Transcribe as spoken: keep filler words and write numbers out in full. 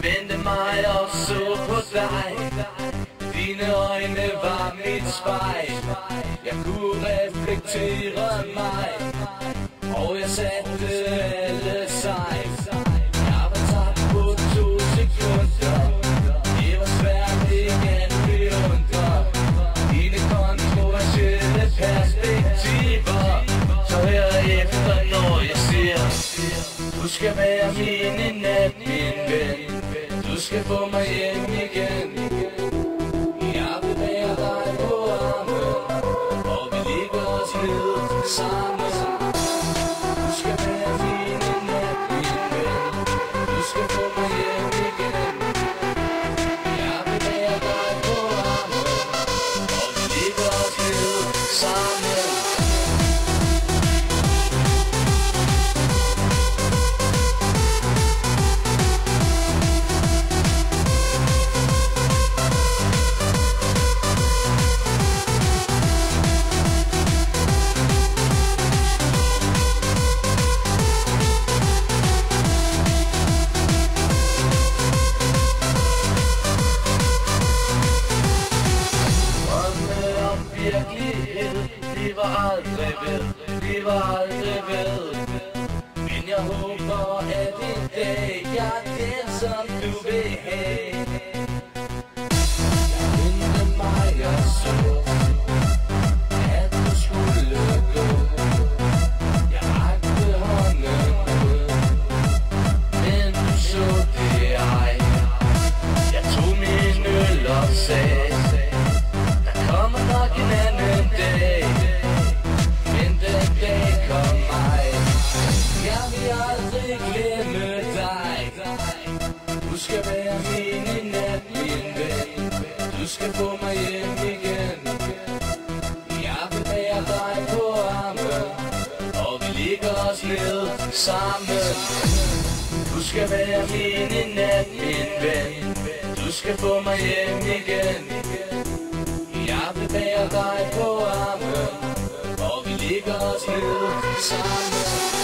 vendte mig og så på dig. Dine øjne var mit spejl. Jeg kunne reflektere mig, og jeg satte alle sejl. Jeg var tabt på to sekunder. Det var svært ikke at beundre dine kontroversielle perspektiver. Så hør efter når jeg siger: du skal være min i nat, min ven. Du skal få mig hjem igen. Jeg vil bære dig på armen, og vi ligger os ned sammen. Du skal være min i nat, min ven. Du skal få mig hjem igen. Jeg vil bære dig på armen, og vi ligger os ned sammen. Vi var aldrig ved, vi var aldrig ved. Men jeg håber, at en dag jeg er den, som du vil have. Jeg vendte mig og så, at du skulle gå. Jeg rakte hånden ud, men du så det ej. Jeg tog min øl og sagde: der kommer nok en anden dag. Men den dag kom mig. Jeg vil aldrig glemme dig. Du skal være min i nat, min ven. Du skal få mig hjem igen. Jeg vil bære dig på armen, og vi ligger os ned sammen. Du skal være min i nat, min ven. Du skal få mig hjem igen. Jeg vil bære dig på armen, og vi ligger os ned sammen.